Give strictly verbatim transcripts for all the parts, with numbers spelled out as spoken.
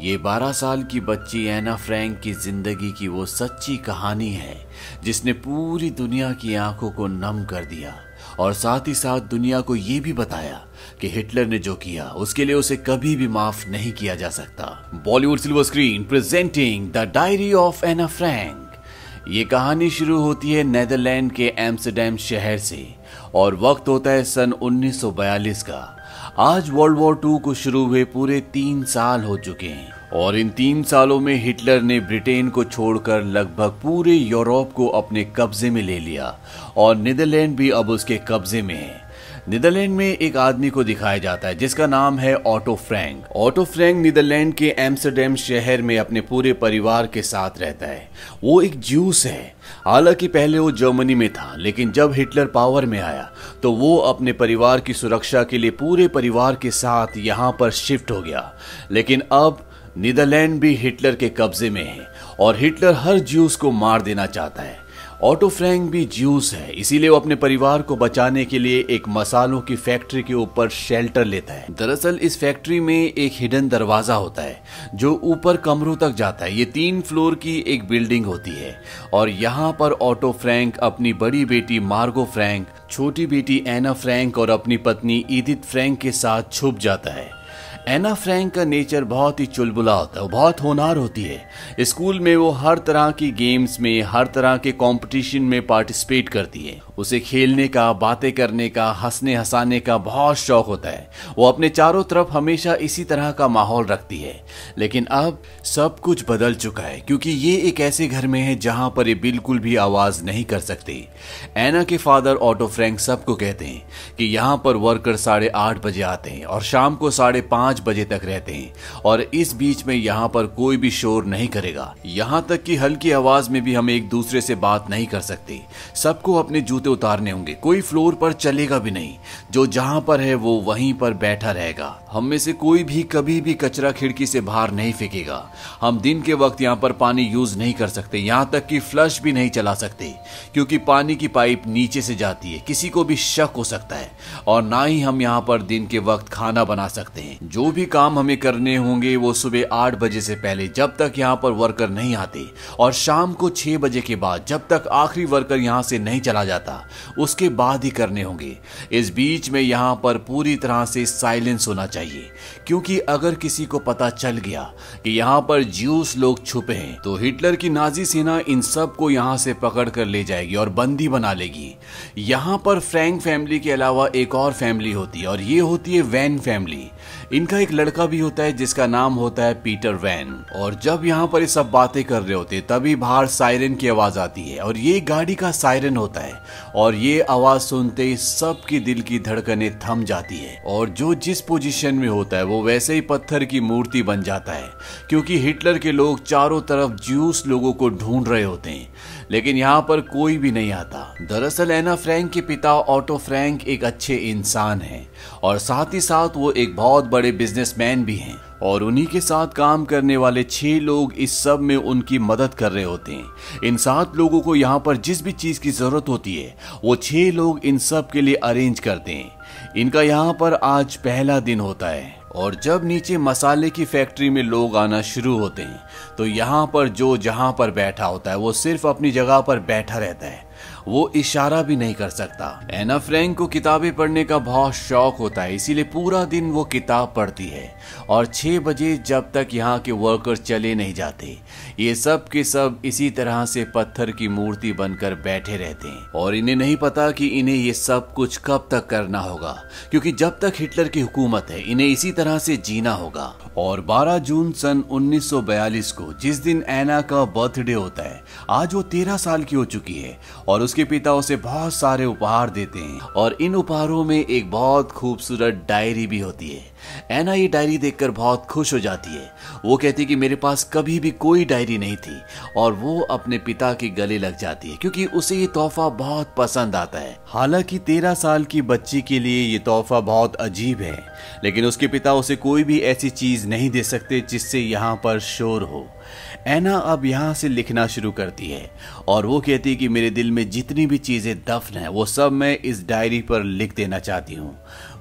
ये बारह साल की बच्ची एना फ्रैंक की जिंदगी की वो सच्ची कहानी है जिसने पूरी दुनिया की आंखों को नम कर दिया और साथ ही साथ दुनिया को ये भी बताया कि हिटलर ने जो किया उसके लिए उसे कभी भी माफ नहीं किया जा सकता। Bollywood silver screen presenting the diary of Anne Frank. ये कहानी शुरू होती है नेदरलैंड के एम्स्टर्डम शहर से और वक्त होता है सन उन्नीस सौ बयालीस का। आज वर्ल्ड वॉर टू को शुरू हुए पूरे तीन साल हो चुके हैं और इन तीन सालों में हिटलर ने ब्रिटेन को छोड़कर लगभग पूरे यूरोप को अपने कब्जे में ले लिया और नीदरलैंड भी अब उसके कब्जे में है। नीदरलैंड में एक आदमी को दिखाया जाता है जिसका नाम है Otto Frank. Otto Frank Netherlands के एम्स्टर्डम शहर में अपने पूरे परिवार के साथ रहता है। वो एक ज्यूस है। हालांकि पहले वो जर्मनी में था, लेकिन जब हिटलर पावर में आया तो वो अपने परिवार की सुरक्षा के लिए पूरे परिवार के साथ यहाँ पर शिफ्ट हो गया। लेकिन अब नीदरलैंड भी हिटलर के कब्जे में है और हिटलर हर ज्यूस को मार देना चाहता है। ऑटो फ्रैंक भी ज्यूस है, इसीलिए वो अपने परिवार को बचाने के लिए एक मसालों की फैक्ट्री के ऊपर शेल्टर लेता है। दरअसल इस फैक्ट्री में एक हिडन दरवाजा होता है जो ऊपर कमरों तक जाता है। ये तीन फ्लोर की एक बिल्डिंग होती है और यहाँ पर ऑटो फ्रैंक अपनी बड़ी बेटी मार्गो फ्रैंक, छोटी बेटी एना फ्रैंक और अपनी पत्नी ईदिथ फ्रैंक के साथ छुप जाता है। एना फ्रैंक का नेचर बहुत ही चुलबुला होता है, वो बहुत होनहार होती है। स्कूल में वो हर तरह की गेम्स में, हर तरह के कंपटीशन में पार्टिसिपेट करती है। उसे खेलने का, बातें करने का, हंसने हंसाने का बहुत शौक होता है। वो अपने चारों तरफ हमेशा इसी तरह का माहौल रखती है। लेकिन अब सब कुछ बदल चुका है क्योंकि ये एक ऐसे घर में है जहां पर ये बिल्कुल भी आवाज नहीं कर सकती। एना के फादर ऑटो फ्रैंक सबको कहते हैं कि यहाँ पर वर्कर साढ़े आठ बजे आते हैं और शाम को साढ़े पांच बजे तक रहते हैं और इस बीच में यहाँ पर कोई भी शोर नहीं करेगा। यहाँ तक कि हल्की आवाज में भी हम एक दूसरे से बात नहीं कर सकते। सबको अपने जूते उतारने होंगे, कोई फ्लोर पर चलेगा भी नहीं। जो जहाँ पर है वो वहीं पर बैठा रहेगा। हम में से कोई भी कभी भी कचरा खिड़की से बाहर नहीं फेंकेगा। हम दिन के वक्त यहाँ पर पानी यूज नहीं कर सकते, यहाँ तक कि फ्लश भी नहीं चला सकते क्योंकि पानी की पाइप नीचे से जाती है, किसी को भी शक हो सकता है। और ना ही हम यहाँ पर दिन के वक्त खाना बना सकते हैं। जो भी काम हमें करने होंगे वो सुबह आठ बजे से पहले, जब तक यहाँ पर वर्कर नहीं आते, और शाम को छह बजे के बाद, जब तक आखिरी वर्कर यहाँ से नहीं चला जाता, उसके बाद ही करने होंगे। इस बीच में यहाँ पर पूरी तरह से साइलेंस होना चाहिए क्योंकि अगर किसी को पता चल गया कि यहाँ पर ज्यूस लोग छुपे हैं तो हिटलर की नाजी सेना इन सब को यहाँ से पकड़ कर ले जाएगी और बंदी बना लेगी। यहाँ पर फ्रैंक फैमिली के अलावा एक और फैमिली होती है और ये होती है वैन फैमिली। इनका एक लड़का भी होता है जिसका नाम होता है पीटर वैन। और जब यहाँ पर ये सब बातें कर रहे होते तभी बाहर सायरन की आवाज आती है और ये गाड़ी का सायरन होता है और ये आवाज सुनते ही सबकी दिल की धड़कनें थम जाती है और जो जिस पोजीशन में होता है वो वैसे ही पत्थर की मूर्ति बन जाता है क्योंकि हिटलर के लोग चारों तरफ ज्यूस लोगों को ढूंढ रहे होते हैं, लेकिन यहाँ पर कोई भी नहीं आता। दरअसल एना फ्रैंक के पिता ऑटो फ्रैंक एक अच्छे इंसान हैं और साथ ही साथ वो एक बहुत बड़े बिजनेसमैन भी हैं और उन्हीं के साथ काम करने वाले छह लोग इस सब में उनकी मदद कर रहे होते हैं। इन सात लोगों को यहाँ पर जिस भी चीज की जरूरत होती है वो छह लोग इन सब के लिए अरेंज करते हैं। इनका यहाँ पर आज पहला दिन होता है और जब नीचे मसाले की फैक्ट्री में लोग आना शुरू होते हैं तो यहाँ पर जो जहाँ पर बैठा होता है वो सिर्फ अपनी जगह पर बैठा रहता है, वो इशारा भी नहीं कर सकता। एना फ्रैंक को किताबें पढ़ने का बहुत शौक होता है, इसीलिए पूरा दिन वो किताब पढ़ती है और छह बजे जब तक यहाँ के वर्कर चले नहीं जाते ये सब के सब इसी तरह से पत्थर की मूर्ति बनकर बैठे रहते हैं और इन्हें नहीं पता कि इन्हें ये सब कुछ कब तक करना होगा क्योंकि जब तक हिटलर की हुकूमत है इन्हें इसी तरह से जीना होगा। और बारह जून सन उन्नीस सौ बयालीस को जिस दिन एना का बर्थडे होता है, आज वो तेरह साल की हो चुकी है और उसके पिता उसे बहुत सारे उपहार देते हैं और इन उपहारों में एक बहुत खूबसूरत डायरी भी होती है। एना ये डायरी देखकर बहुत खुश हो जाती है। वो कहती कि मेरे पास कभी भी कोई डायरी नहीं थी और वो अपने पिता के गले लग जाती है क्योंकि उसे ये तोहफा बहुत पसंद आता है। हालांकि तेरह साल की बच्ची के लिए ये तोहफा बहुत अजीब है, लेकिन उसके पिता उसे कोई भी ऐसी चीज नहीं दे सकते जिससे यहाँ पर शोर हो। एना अब यहाँ से लिखना शुरू करती है और वो कहती है कि मेरे दिल में जितनी भी चीजें दफन है वो सब मैं इस डायरी पर लिख देना चाहती हूँ।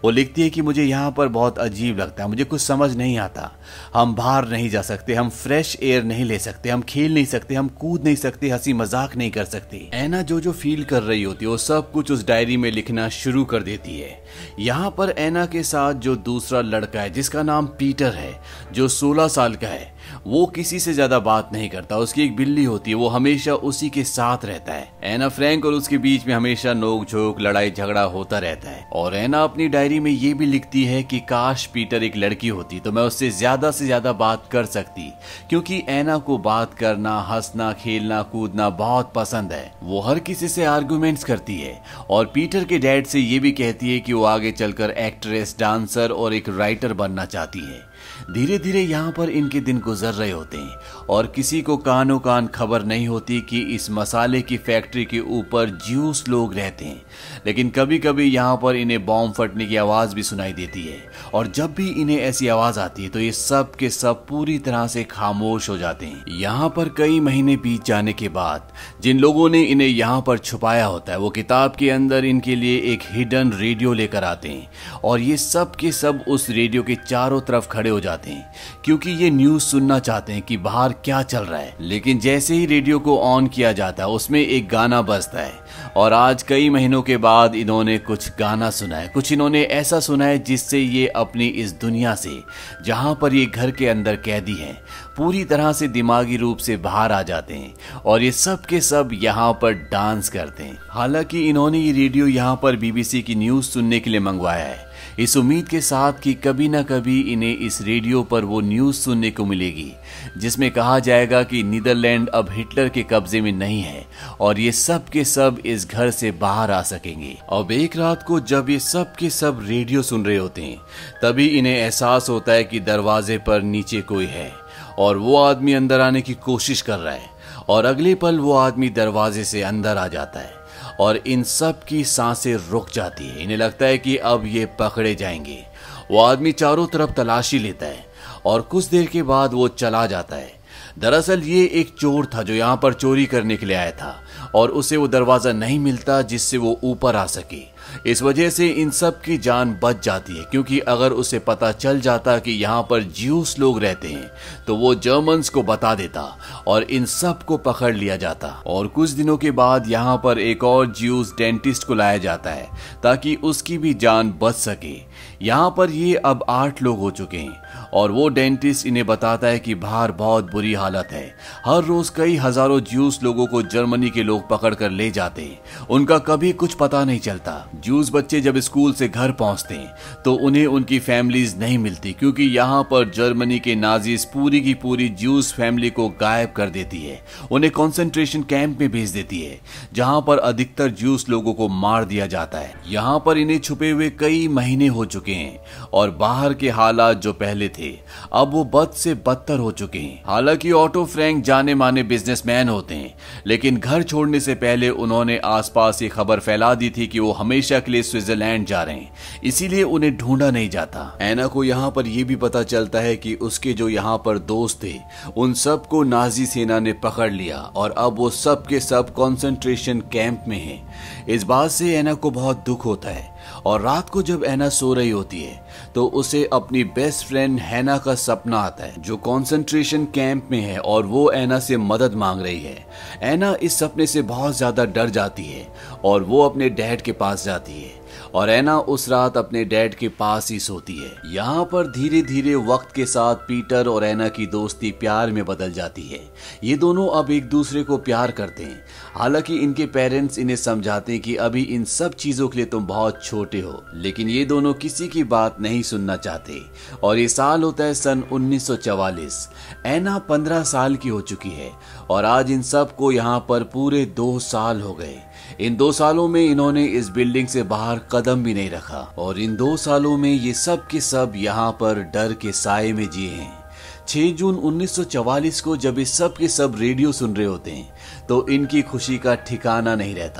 वो लिखती है कि मुझे यहाँ पर बहुत अजीब लगता है, मुझे कुछ समझ नहीं आता। हम बाहर नहीं जा सकते, हम फ्रेश एयर नहीं ले सकते, हम खेल नहीं सकते, हम कूद नहीं सकते, हंसी मजाक नहीं कर सकते। ऐना जो जो फील कर रही होती है वो सब कुछ उस डायरी में लिखना शुरू कर देती है। यहाँ पर ऐना के साथ जो दूसरा लड़का है जिसका नाम पीटर है, जो सोलह साल का है, वो किसी से ज्यादा बात नहीं करता। उसकी एक बिल्ली होती है, वो हमेशा उसी के साथ रहता है। ऐना फ्रैंक और उसके बीच में हमेशा नोक झोंक लड़ाई झगड़ा होता रहता है। और ऐना अपनी डायरी में ये भी लिखती है कि काश पीटर एक लड़की होती तो मैं उससे ज्यादा से ज्यादा बात कर सकती, क्योंकि ऐना को बात करना, हंसना, खेलना, कूदना बहुत पसंद है। वो हर किसी से आर्गुमेंट्स करती है और पीटर के डैड से ये भी कहती है कि वो आगे चलकर एक्ट्रेस, डांसर और एक राइटर बनना चाहती है। धीरे धीरे यहाँ पर इनके दिन गुजर रहे होते हैं और किसी को कानों कान खबर नहीं होती कि इस मसाले की फैक्ट्री के ऊपर ज्यूस लोग रहते हैं। लेकिन कभी कभी यहाँ पर इन्हें बॉम्ब फटने की आवाज भी सुनाई देती है और जब भी इन्हें ऐसी आवाज आती है तो ये सब के सब पूरी तरह से खामोश हो जाते हैं। यहाँ पर कई महीने बीत जाने के बाद जिन लोगों ने इन्हें यहाँ पर छुपाया होता है वो किताब के अंदर इनके लिए एक हिडन रेडियो लेकर आते हैं और ये सब के सब उस रेडियो के चारों तरफ खड़े हो जाते हैं क्योंकि ये न्यूज सुनना चाहते हैं कि बाहर क्या चल रहा है। लेकिन जैसे ही रेडियो को ऑन किया जाता है उसमें एक गाना बजता है और आज कई महीनों के बाद इन्होंने कुछ गाना सुना है, कुछ इन्होंने ऐसा सुना है जिससे ये अपनी इस दुनिया से, जहां पर ये घर के अंदर कैदी हैं, पूरी तरह से दिमागी रूप से बाहर आ जाते हैं और ये सब के सब यहाँ पर डांस करते हैं। हालांकि इन्होंने ये रेडियो यहाँ पर बीबीसी की न्यूज सुनने के लिए मंगवाया है, इस उम्मीद के साथ कि कभी ना कभी इन्हें इस रेडियो पर वो न्यूज सुनने को मिलेगी जिसमें कहा जाएगा कि नीदरलैंड अब हिटलर के कब्जे में नहीं है और ये सब के सब इस घर से बाहर आ सकेंगे। अब एक रात को जब ये सब के सब रेडियो सुन रहे होते हैं तभी इन्हें एहसास होता है कि दरवाजे पर नीचे कोई है और वो आदमी अंदर आने की कोशिश कर रहा है और अगले पल वो आदमी दरवाजे से अंदर आ जाता है और इन सब की सांसें रुक जाती है। इन्हें लगता है कि अब ये पकड़े जाएंगे। वो आदमी चारों तरफ तलाशी लेता है और कुछ देर के बाद वो चला जाता है। दरअसल ये एक चोर था जो यहाँ पर चोरी करने के लिए आया था और उसे वो दरवाजा नहीं मिलता जिससे वो ऊपर आ सके। इस वजह से इन सब की जान बच जाती है क्योंकि अगर उसे पता चल जाता कि यहाँ पर ज्यूस लोग रहते हैं तो वो जर्मन्स को बता देता और इन सब को पकड़ लिया जाता। और कुछ दिनों के बाद यहाँ पर एक और ज्यूस डेंटिस्ट को लाया जाता है ताकि उसकी भी जान बच सके। यहाँ पर ये अब आठ लोग हो चुके हैं और वो डेंटिस्ट इन्हें बताता है कि बाहर बहुत बुरी हालत है। हर रोज कई हजारों ज्यूस लोगों को जर्मनी के लोग पकड़ कर ले जाते हैं, उनका कभी कुछ पता नहीं चलता। ज्यूस बच्चे जब स्कूल से घर पहुंचते हैं तो उन्हें उनकी फैमिलीज नहीं मिलती क्योंकि यहाँ पर जर्मनी के नाजीज पूरी की पूरी ज्यूस फैमिली को गायब कर देती है, उन्हें कॉन्सेंट्रेशन कैंप में भेज देती है जहाँ पर अधिकतर ज्यूस लोगों को मार दिया जाता है। यहाँ पर इन्हें छुपे हुए कई महीने हो चुके हैं और बाहर के हालात जो पहले थे अब वो बद से बदतर हो चुके हैं। हालांकि ऑटो फ्रैंक जाने माने बिजनेसमैन होते हैं लेकिन घर छोड़ने से पहले उन्होंने आसपास ये खबर फैला दी थी कि वो हमेशा के लिए स्विट्जरलैंड जा रहे हैं, इसीलिए उन्हें ढूंढा नहीं जाता। ऐना को यहाँ पर यह भी पता चलता है कि उसके जो यहाँ पर दोस्त थे उन सब को नाजी सेना ने पकड़ लिया और अब वो सब के सब कॉन्सेंट्रेशन कैंप में हैं। इस बात से ऐना को बहुत दुख होता है और रात को जब ऐना सो रही होती है तो उसे अपनी बेस्ट फ्रेंड हैना का सपना आता है जो कॉन्सेंट्रेशन कैंप में है और वो ऐना से मदद मांग रही है। ऐना इस सपने से बहुत ज्यादा डर जाती है और वो अपने डैड के पास जाती है और ऐना उस रात अपने डैड के पास ही सोती है। यहाँ पर धीरे धीरे वक्त के साथ पीटर और ऐना की दोस्ती प्यार में बदल जाती है। ये दोनों अब एक दूसरे को प्यार करते हैं। हालांकि इनके पेरेंट्स इन्हें समझाते हैं कि अभी इन सब चीजों के लिए तुम बहुत छोटे हो, लेकिन ये दोनों किसी की बात नहीं सुनना चाहते। और ये साल होता है सन उन्नीस सौ चवालीस। ऐना पंद्रह साल की हो चुकी है और आज इन सब को यहाँ पर पूरे दो साल हो गए। इन दो सालों में इन्होंने इस बिल्डिंग से बाहर कदम भी नहीं रखा और इन दो सालों में ये सब के सब यहाँ पर डर के साए में जिए हैं। छह जून उन्नीस सौ चवालीस को जब ये सब के सब रेडियो सुन रहे होते हैं तो इनकी खुशी का ठिकाना नहीं रहता।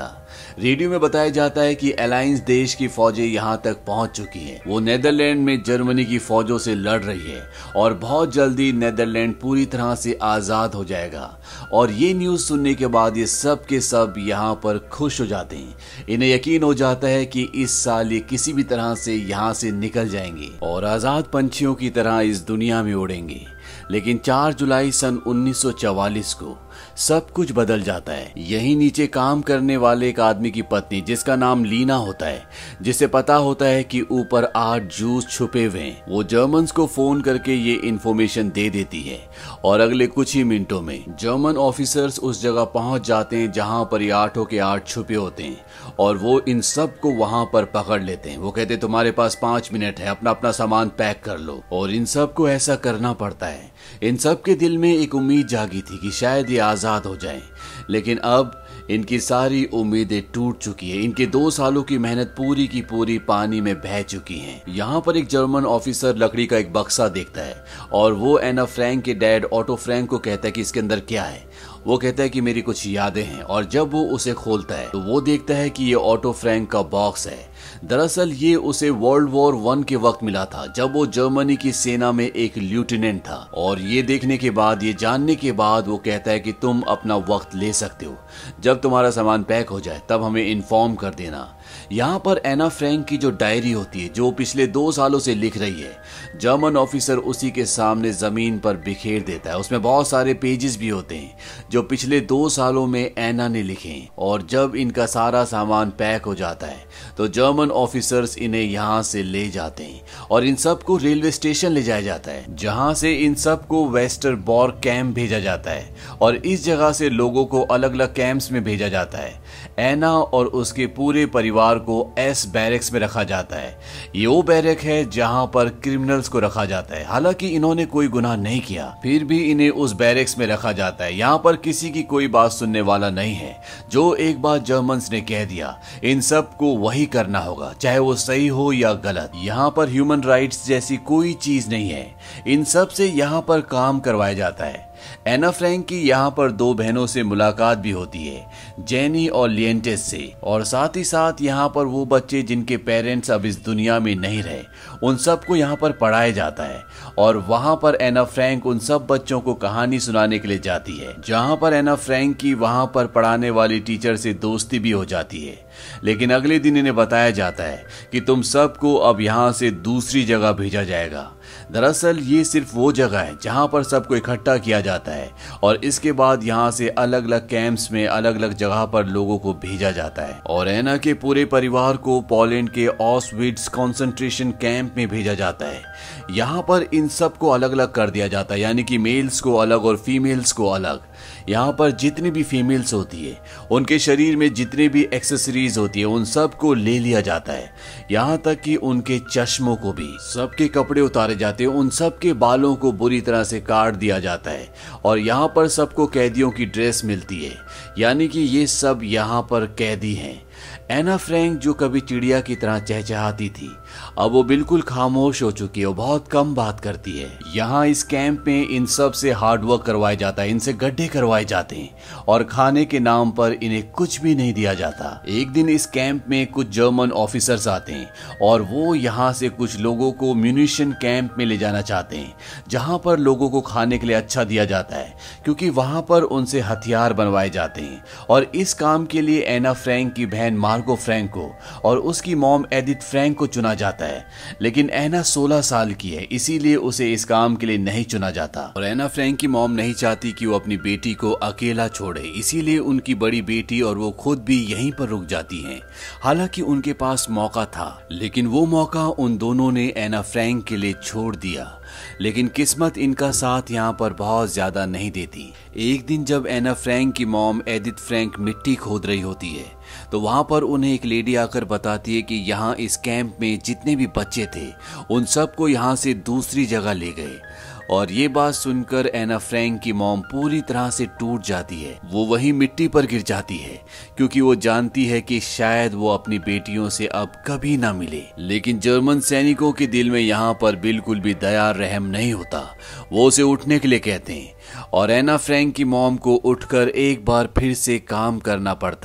रेडियो में बताया जाता है कि अलायंस देश की फौजें यहाँ तक पहुंच चुकी हैं। वो नेदरलैंड में जर्मनी की फौजों से लड़ रही है और बहुत जल्दी नेदरलैंड पूरी तरह से आजाद हो जाएगा। और ये न्यूज सुनने के बाद ये सब के सब यहाँ पर खुश हो जाते हैं। इन्हें यकीन हो जाता है कि इस साल ये किसी भी तरह से यहाँ से निकल जाएंगे और आजाद पंछियों की तरह इस दुनिया में उड़ेंगे। लेकिन चार जुलाई सन उन्नीस सौ चौवालीस को सब कुछ बदल जाता है। यही नीचे काम करने वाले एक आदमी की पत्नी, जिसका नाम लीना होता है, जिसे पता होता है कि ऊपर आठ जूस छुपे हुए हैं, वो जर्मन्स को फोन करके ये इन्फॉर्मेशन दे देती है। और अगले कुछ ही मिनटों में जर्मन ऑफिसर्स उस जगह पहुंच जाते हैं जहां पर ये आठों के आठ छुपे होते हैं और वो इन सब को वहां पर पकड़ लेते हैं। वो कहते हैं तुम्हारे पास पांच मिनट है, अपना अपना सामान पैक कर लो। और इन सब को ऐसा करना पड़ता है। इन सब के दिल में एक उम्मीद जागी थी कि शायद ये आजाद हो जाएं, लेकिन अब इनकी सारी उम्मीदें टूट चुकी है। इनके दो सालों की मेहनत पूरी की पूरी पानी में बह चुकी है। यहाँ पर एक जर्मन ऑफिसर लकड़ी का एक बक्सा देखता है और वो एना फ्रैंक के डैड ऑटो फ्रैंक को कहता है कि इसके अंदर क्या है। वो कहता है कि मेरी कुछ यादें हैं। और जब वो उसे खोलता है तो वो देखता है कि ये ऑटो फ्रैंक का बॉक्स है। दरअसल ये उसे वर्ल्ड वॉर वन के वक्त मिला था, जब वो जर्मनी की सेना में एक लेफ्टिनेंट था। और ये देखने के बाद, ये जानने के बाद वो कहता है कि तुम अपना वक्त ले सकते हो, जब तुम्हारा सामान पैक हो जाए तब हमें इन्फॉर्म कर देना। यहाँ पर एना फ्रैंक की जो डायरी होती है, जो पिछले दो सालों से लिख रही है, जर्मन ऑफिसर उसी के सामने जमीन पर बिखेर देता है। उसमें बहुत सारे पेजेस भी होते हैं जो पिछले दो सालों में एना ने लिखे हैं। और जब इनका सारा सामान पैक हो जाता है तो जर्मन ऑफिसर्स इन्हें यहाँ से ले जाते हैं और इन सब को रेलवे स्टेशन ले जाया जाता है, जहाँ से इन सब को वेस्टरबॉर्ग कैंप भेजा जाता है। और इस जगह से लोगों को अलग अलग कैंप्स में भेजा जाता है। एना और उसके पूरे परिवार को एस बैरक्स में रखा जाता है। ये वो बैरक है जहां पर क्रिमिनल्स को रखा जाता है। हालांकि इन्होंने कोई गुनाह नहीं किया, फिर भी इन्हें उस बैरक्स में रखा जाता है। यहाँ पर किसी की कोई बात सुनने वाला नहीं है। जो एक बार जर्मन्स ने कह दिया, इन सब को वही करना होगा, चाहे वो सही हो या गलत। यहाँ पर ह्यूमन राइट्स जैसी कोई चीज नहीं है। इन सब से यहाँ पर काम करवाया जाता है। एना फ्रैंक की यहाँ पर दो बहनों से मुलाकात भी होती है, जेनी और लिएंटेस से। और साथ ही साथ यहाँ पर वो बच्चे जिनके पेरेंट्स अब इस दुनिया में नहीं रहे, उन सबको यहाँ पर पढ़ाया जाता है। और वहाँ पर एना फ्रैंक उन सब बच्चों को कहानी सुनाने के लिए जाती है, जहाँ पर एना फ्रैंक की वहाँ पर पढ़ाने वाली टीचर से दोस्ती भी हो जाती है। लेकिन अगले दिन इन्हें बताया जाता है कि तुम सबको अब यहाँ से दूसरी जगह भेजा जाएगा। दरअसल ये सिर्फ वो जगह है जहाँ पर सबको इकट्ठा किया जाता है और इसके बाद यहाँ से अलग अलग कैंप्स में अलग अलग जगह पर लोगों को भेजा जाता है। और एना के पूरे परिवार को पोलैंड के ऑस्विट्ज कंसंट्रेशन कैंप में भेजा जाता है। यहाँ पर इन सबको अलग अलग कर दिया जाता है, यानी कि मेल्स को अलग और फीमेल्स को अलग। यहाँ पर जितनी भी फीमेल्स होती है, उनके शरीर में जितनी भी एक्सेसरीज होती है, उन सब को ले लिया जाता है। यहाँ तक कि उनके चश्मों को भी, सबके कपड़े उतारे जाते हैं, उन सब के बालों को बुरी तरह से काट दिया जाता है। और यहाँ पर सबको कैदियों की ड्रेस मिलती है, यानी कि ये सब यहाँ पर कैदी हैं। एना फ्रैंक जो कभी चिड़िया की तरह चहचहाती थी, अब वो बिल्कुल खामोश हो चुकी है, वो बहुत कम बात करती है। यहाँ इस कैंप में इन सब से हार्ड वर्क करवाया जाता है, इनसे गड्ढे करवाए जाते हैं और खाने के नाम पर इन्हें कुछ भी नहीं दिया जाता। एक दिन इस कैंप में कुछ जर्मन ऑफिसर्स आते हैं और वो यहाँ से कुछ लोगों को म्यूनिशन कैंप में ले जाना चाहते हैं, जहाँ पर लोगों को खाने के लिए अच्छा दिया जाता है, क्योंकि वहाँ पर उनसे हथियार बनवाए जाते हैं। और इस काम के लिए एना फ्रैंक की बहन मार्गो फ्रैंक को और उसकी मॉम एडिथ फ्रैंक को चुना जाता है। लेकिन एना सोलह साल की है, इसीलिए उसे इस काम के लिए नहीं चुना जाता। और एना फ्रैंक की मॉम नहीं चाहती कि वो अपनी बेटी को अकेला छोड़े, इसीलिए उनकी बड़ी बेटी और वो खुद भी यहीं पर रुक जाती हैं। हालांकि उनके पास मौका था, लेकिन वो मौका उन दोनों ने एना फ्रैंक के लिए छोड़ दिया। लेकिन किस्मत इनका साथ यहाँ पर बहुत ज्यादा नहीं देती। एक दिन जब एना फ्रैंक की मॉम एडिथ फ्रैंक मिट्टी खोद रही होती है, तो वहां पर उन्हें एक लेडी आकर बताती है कि यहाँ इस कैंप में जितने भी बच्चे थे, उन सबको यहाँ से दूसरी जगह ले गए। और ये बात सुनकर एना फ्रैंक की मॉम पूरी तरह से टूट जाती है। वो वही मिट्टी पर गिर जाती है, क्योंकि वो जानती है कि शायद वो अपनी बेटियों से अब कभी ना मिले। लेकिन जर्मन सैनिकों के दिल में यहाँ पर बिल्कुल भी दया रहम नहीं होता। वो उसे उठने के लिए कहते हैं और एना फ्रैंक की मॉम को उठकर एक बार फिर से काम करना पड़ता है।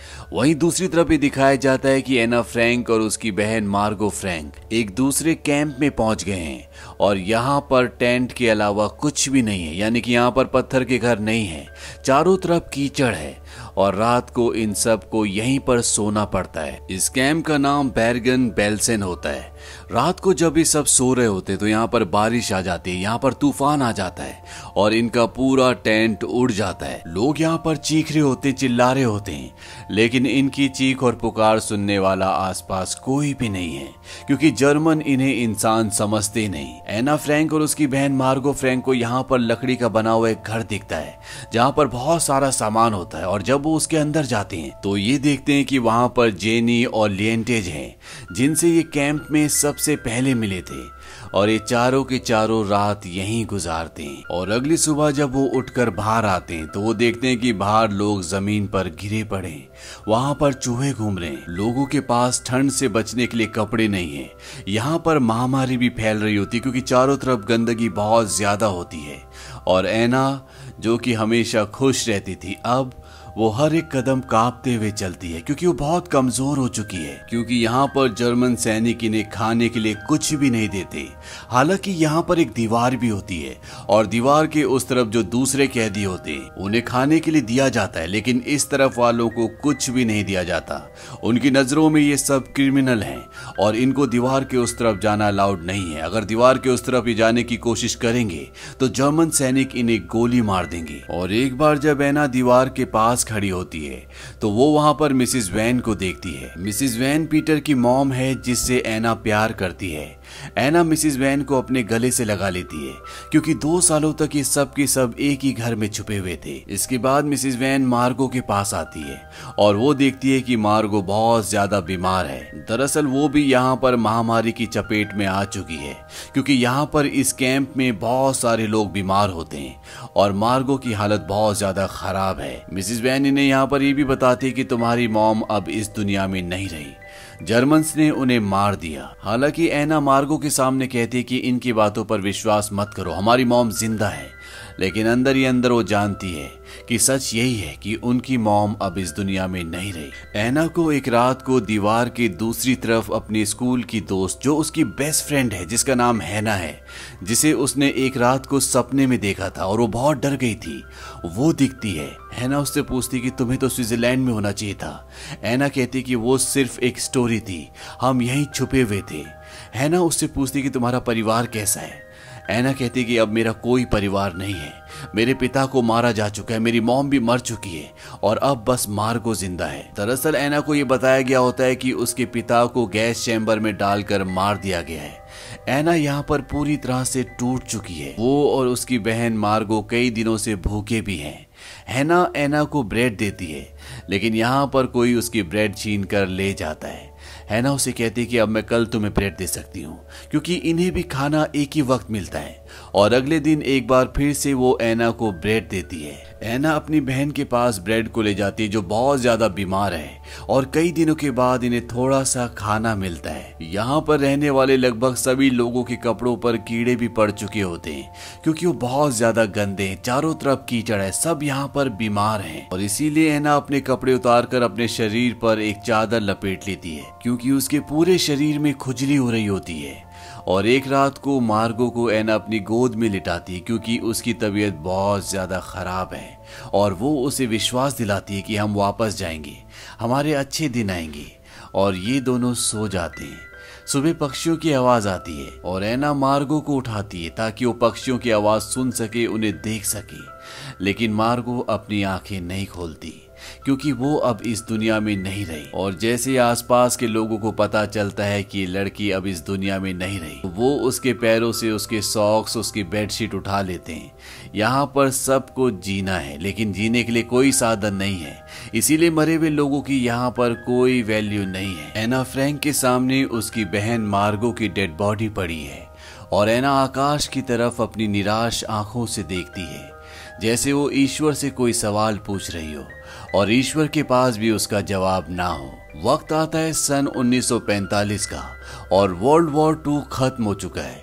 वहीं दूसरी तरफ ये दिखाया जाता है कि एना फ्रैंक और उसकी बहन मार्गो फ्रैंक एक दूसरे कैंप में पहुंच गए हैं और यहाँ पर टेंट के अलावा कुछ भी नहीं है, यानी कि यहाँ पर पत्थर के घर नहीं है, चारों तरफ कीचड़ है और रात को इन सब को यहीं पर सोना पड़ता है। इस कैंप का नाम बेर्गन बेल्सन होता है। रात को जब ये सब सो रहे होते तो यहाँ पर बारिश आ जाती है, यहाँ पर तूफान आ जाता है और इनका पूरा टेंट उड़ जाता है। लोग यहाँ पर चीख रहे होते, चिल्ला रहे होते हैं, लेकिन इनकी चीख और पुकार सुनने वाला आसपास कोई भी नहीं है, क्योंकि जर्मन इन्हें इंसान समझते नहीं। एना फ्रैंक और उसकी बहन मार्गो फ्रैंक को यहाँ पर लकड़ी का बना हुआ एक घर दिखता है जहाँ पर बहुत सारा सामान होता है और जब वो उसके अंदर जाते हैं तो ये देखते हैं कि वहां पर जेनी और लिएंटेज हैं, जिनसे ये कैंप में सबसे पहले मिले थे और ये चारों के चारों रात यहीं गुजारते हैं। और अगली सुबह जब वो उठकर बाहर आते हैं तो वो देखते हैं कि बाहर लोग जमीन पर गिरे पड़े, वहां पर चूहे घूम रहे हैं, लोगों के पास ठंड से बचने के लिए कपड़े नहीं है। यहाँ पर महामारी भी फैल रही होती क्योंकि चारों तरफ गंदगी बहुत ज्यादा होती है। और एना जो कि हमेशा खुश रहती थी, अब वो हर एक कदम कांपते हुए चलती है क्योंकि वो बहुत कमजोर हो चुकी है, क्योंकि यहाँ पर जर्मन सैनिक इन्हें खाने के लिए कुछ भी नहीं देते। हालांकि यहाँ पर एक दीवार भी होती है और दीवार के उस तरफ जो दूसरे कैदी होते हैं उन्हें खाने के लिए दिया जाता है, लेकिन इस तरफ वालों को कुछ भी नहीं दिया जाता। उनकी नजरों में ये सब क्रिमिनल हैं और इनको दीवार के उस तरफ जाना अलाउड नहीं है। अगर दीवार के उस तरफ जाने की कोशिश करेंगे तो जर्मन सैनिक इन्हें गोली मार देंगे। और एक बार जब एना दीवार के पास खड़ी होती है तो वो वहां पर मिसिस वैन को देखती है। मिसिस वैन पीटर की मॉम है जिससे एना प्यार करती है। एना मिसिस वैन को अपने गले से लगा लेती है क्योंकि दो सालों तक ये सब के सब एक ही घर में छुपे हुए थे। इसके बाद मिसिस वैन मार्गो के पास आती है और वो देखती है कि मार्गो बहुत ज्यादा बीमार है। दरअसल वो भी यहाँ पर महामारी की चपेट में आ चुकी है क्योंकि यहाँ पर इस कैंप में बहुत सारे लोग बीमार होते हैं और मार्गो की हालत बहुत ज्यादा खराब है। मिसिस वैन इन्हें यहाँ पर ये भी बताती है कि तुम्हारी मॉम अब इस दुनिया में नहीं रही, जर्मन्स ने उन्हें मार दिया। हालांकि एना मार्गो के सामने कहती है कि इनकी बातों पर विश्वास मत करो, हमारी मॉम जिंदा है, लेकिन अंदर ही अंदर वो जानती है कि सच यही है कि उनकी मॉम अब इस दुनिया में नहीं रही। एना को एक रात को दीवार के दूसरी तरफ अपने स्कूल की दोस्त, जो उसकी बेस्ट फ्रेंड है जिसका नाम हैना है, जिसे उसने एक रात को सपने में देखा था और वो बहुत डर गई थी, वो दिखती है। हैना उससे पूछती कि तुम्हें तो स्विट्जरलैंड में होना चाहिए था। एना कहती कि वो सिर्फ एक स्टोरी थी, हम यहीं छुपे हुए थे। हैना उससे पूछती कि तुम्हारा परिवार कैसा है। एना कहती कि अब मेरा कोई परिवार नहीं है, मेरे पिता को मारा जा चुका है, मेरी मॉम भी मर चुकी है और अब बस मार्गो जिंदा है। दरअसल एना को यह बताया गया होता है कि उसके पिता को गैस चैम्बर में डालकर मार दिया गया है। एना यहाँ पर पूरी तरह से टूट चुकी है। वो और उसकी बहन मार्गो कई दिनों से भूखे भी हैं। हैना एना को ब्रेड देती है, लेकिन यहाँ पर कोई उसकी ब्रेड छीन कर ले जाता है। हैना उसे कहती है कि अब मैं कल तुम्हें ब्रेड दे सकती हूँ, क्योंकि इन्हें भी खाना एक ही वक्त मिलता है। और अगले दिन एक बार फिर से वो एना को ब्रेड देती है। एना अपनी बहन के पास ब्रेड को ले जाती है जो बहुत ज्यादा बीमार है और कई दिनों के बाद इन्हें थोड़ा सा खाना मिलता है। यहाँ पर रहने वाले लगभग सभी लोगों के कपड़ों पर कीड़े भी पड़ चुके होते हैं क्योंकि वो बहुत ज्यादा गंदे हैं, चारों तरफ कीचड़ है, सब यहाँ पर बीमार हैं और इसीलिए एना अपने कपड़े उतार कर अपने शरीर पर एक चादर लपेट लेती है क्योंकि उसके पूरे शरीर में खुजली हो रही होती है। और एक रात को मार्गो को एना अपनी गोद में लिटाती है क्योंकि उसकी तबीयत बहुत ज्यादा खराब है और वो उसे विश्वास दिलाती है कि हम वापस जाएंगे, हमारे अच्छे दिन आएंगे। और ये दोनों सो जाते हैं। सुबह पक्षियों की आवाज आती है और एना मार्गो को उठाती है ताकि वो पक्षियों की आवाज सुन सके, उन्हें देख सके, लेकिन मार्गो अपनी आंखें नहीं खोलती क्योंकि वो अब इस दुनिया में नहीं रही। और जैसे आसपास के लोगों को पता चलता है कि ये लड़की अब इस दुनिया में नहीं रही, वो उसके पैरों से उसके सॉक्स, उसकी बेडशीट उठा लेते हैं। यहाँ पर सबको जीना है, लेकिन जीने के लिए कोई साधन नहीं है, इसीलिए मरे हुए लोगों की यहाँ पर कोई वैल्यू नहीं है। एना फ्रैंक के सामने उसकी बहन मार्गो की डेड बॉडी पड़ी है और एना आकाश की तरफ अपनी निराश आंखों से देखती है, जैसे वो ईश्वर से कोई सवाल पूछ रही हो और ईश्वर के पास भी उसका जवाब ना हो। वक्त आता है सन उन्नीस सौ पैंतालीस का और वर्ल्ड वॉर टू खत्म हो चुका है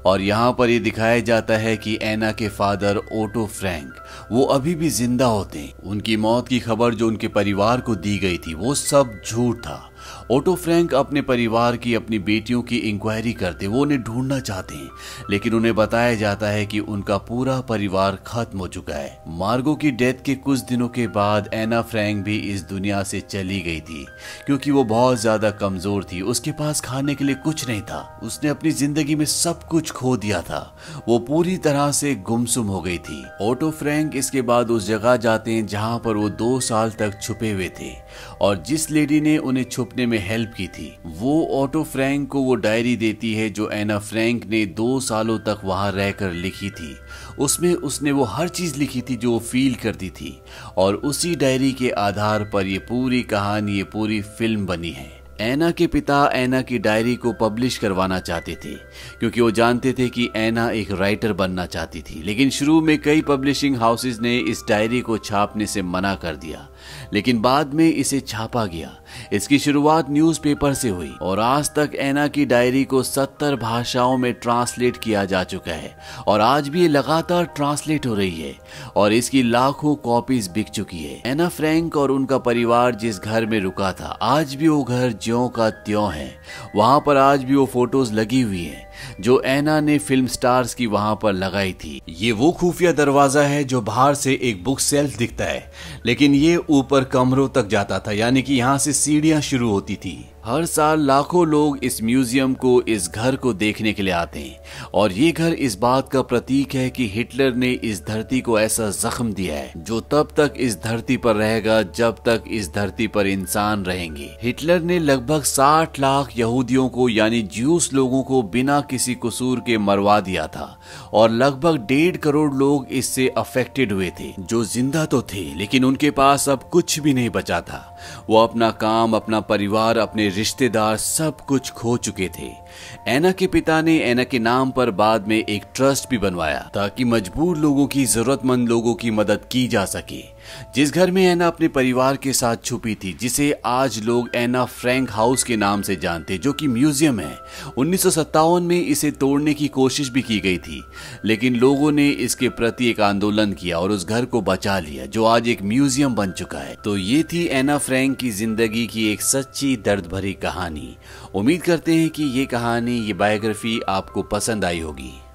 और यहाँ पर ये दिखाया जाता है कि एना के फादर ओटो फ्रैंक वो अभी भी जिंदा होते हैं। उनकी मौत की खबर जो उनके परिवार को दी गई थी वो सब झूठ था। ओटो फ्रैंक अपने परिवार की, अपनी बेटियों की इंक्वायरी करते, वो उन्हें ढूंढना चाहते हैं, लेकिन उन्हें बताया जाता है कि उनका पूरा परिवार खत्म हो चुका है। मार्गो की डेथ के कुछ दिनों के बाद एना फ्रैंक भी इस दुनिया से चली गई थी, क्योंकि वो बहुत ज्यादा कमजोर थी। उसके पास खाने के लिए कुछ नहीं था। उसने अपनी जिंदगी में सब कुछ खो दिया था। वो पूरी तरह से गुमसुम हो गई थी। ओटो फ्रैंक इसके बाद उस जगह जाते हैं जहां पर वो दो साल तक छुपे हुए थे, और जिस लेडी ने उन्हें छुपने में हेल्प की थी वो ओटो फ्रैंक को वो डायरी देती है जो एना फ्रैंक ने दो सालों तक वहां रहकर लिखी थी। उसमें उसने वो हर चीज लिखी थी जो वो फील करती थी, और उसी डायरी के आधार पर ये पूरी कहानी, ये पूरी फिल्म बनी है। एना के पिता एना की डायरी को पब्लिश करवाना चाहते थे, क्योंकि वो जानते थे कि एना एक राइटर बनना चाहती थी, लेकिन शुरू में कई पब्लिशिंग हाउसेस ने इस डायरी को छापने से मना कर दिया, लेकिन बाद में इसे छापा गया। इसकी शुरुआत न्यूज़पेपर से हुई और आज तक एना की डायरी को सत्तर भाषाओं में ट्रांसलेट किया जा चुका है, और आज भी ये लगातार ट्रांसलेट हो रही है और इसकी लाखों कॉपीज बिक चुकी है। एना फ्रैंक और उनका परिवार जिस घर में रुका था, आज भी वो घर ज्यों का त्यों है। वहां पर आज भी वो फोटोज लगी हुई हैं जो एना ने फिल्म स्टार्स की वहां पर लगाई थी। ये वो खुफिया दरवाजा है जो बाहर से एक बुक सेल्फ दिखता है, लेकिन ये ऊपर कमरों तक जाता था, यानी कि यहाँ से सीढ़ियां शुरू होती थी। हर साल लाखों लोग इस म्यूजियम को, इस घर को देखने के लिए आते हैं, और ये घर इस बात का प्रतीक है कि हिटलर ने इस धरती को ऐसा जख्म दिया है जो तब तक इस धरती पर रहेगा जब तक इस धरती पर इंसान रहेंगे। हिटलर ने लगभग साठ लाख यहूदियों को, यानी ज्यूस लोगों को बिना किसी कसूर के मरवा दिया था, और लगभग डेढ़ करोड़ लोग इससे अफेक्टेड हुए थे जो जिंदा तो थे लेकिन उनके पास अब कुछ भी नहीं बचा था। वो अपना काम, अपना परिवार, अपने रिश्तेदार सब कुछ खो चुके थे। एना के पिता ने एना के नाम पर बाद में एक ट्रस्ट भी बनवाया ताकि मजबूर लोगों की, जरूरतमंद लोगों की मदद की जा सके। जिस घर में एना अपने परिवार के साथ छुपी थी, जिसे आज लोग एना फ्रैंक हाउस के नाम से जानते, जो कि म्यूजियम है, उन्नीस सौ सत्तावन में इसे तोड़ने की कोशिश भी की गई थी, लेकिन लोगों ने इसके प्रति एक आंदोलन किया और उस घर को बचा लिया, जो आज एक म्यूजियम बन चुका है। तो ये थी एना फ्रैंक की जिंदगी की एक सच्ची दर्द भरी कहानी। उम्मीद करते हैं कि ये कहानी, ये बायोग्राफी आपको पसंद आई होगी।